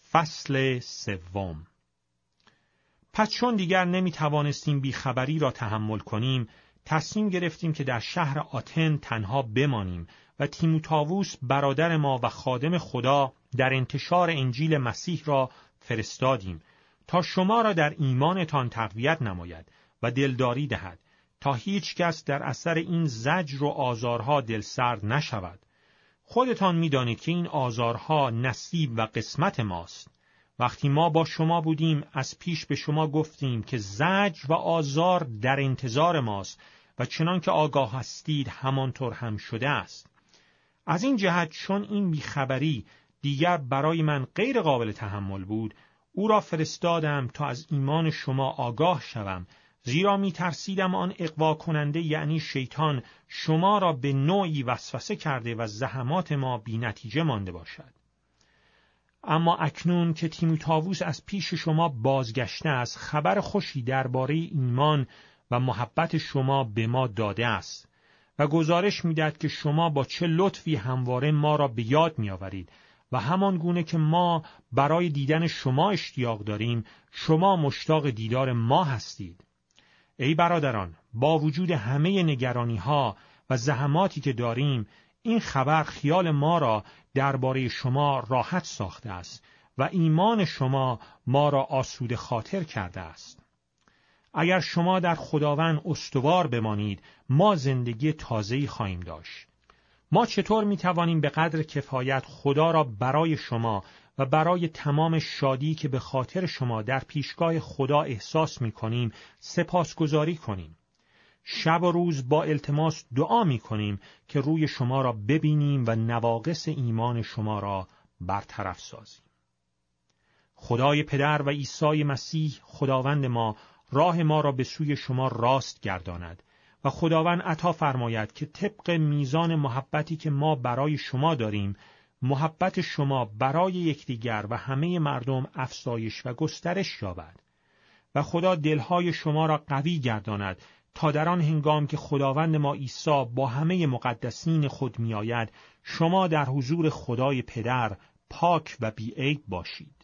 فصل سوم. پس چون دیگر نمی توانستیم بیخبری را تحمل کنیم، تصمیم گرفتیم که در شهر آتن تنها بمانیم و تیموتائوس برادر ما و خادم خدا در انتشار انجیل مسیح را فرستادیم تا شما را در ایمانتان تقویت نماید و دلداری دهد، تا هیچ کس در اثر این زجر و آزارها دلسرد نشود. خودتان می‌دانید که این آزارها نصیب و قسمت ماست. وقتی ما با شما بودیم از پیش به شما گفتیم که زجر و آزار در انتظار ماست و چنان که آگاه هستید همانطور هم شده است. از این جهت چون این بیخبری دیگر برای من غیر قابل تحمل بود، او را فرستادم تا از ایمان شما آگاه شوم، زیرا می ترسیدم آن اغوا کننده یعنی شیطان شما را به نوعی وسوسه کرده و زحمات ما بی نتیجه مانده باشد. اما اکنون که تیموتائوس از پیش شما بازگشته است، خبر خوشی درباره ایمان و محبت شما به ما داده است و گزارش می‌دهد که شما با چه لطفی همواره ما را به یاد می‌آورید و همان گونه که ما برای دیدن شما اشتیاق داریم، شما مشتاق دیدار ما هستید. ای برادران، با وجود همه نگرانی‌ها و زحماتی که داریم، این خبر خیال ما را درباره شما راحت ساخته است و ایمان شما ما را آسوده خاطر کرده است. اگر شما در خداوند استوار بمانید، ما زندگی تازه‌ای خواهیم داشت. ما چطور می‌توانیم به قدر کفایت خدا را برای شما و برای تمام شادی که به خاطر شما در پیشگاه خدا احساس می‌کنیم سپاسگزاری کنیم؟ شب و روز با التماس دعا می‌کنیم که روی شما را ببینیم و نواقص ایمان شما را برطرف سازیم. خدای پدر و عیسی مسیح خداوند ما راه ما را به سوی شما راست گرداند و خداوند عطا فرماید که طبق میزان محبتی که ما برای شما داریم، محبت شما برای یکدیگر و همه مردم افزایش و گسترش یابد و خدا دلهای شما را قوی گرداند تا در آن هنگام که خداوند ما عیسی با همه مقدسین خود میآید، شما در حضور خدای پدر پاک و بی‌عیب باشید.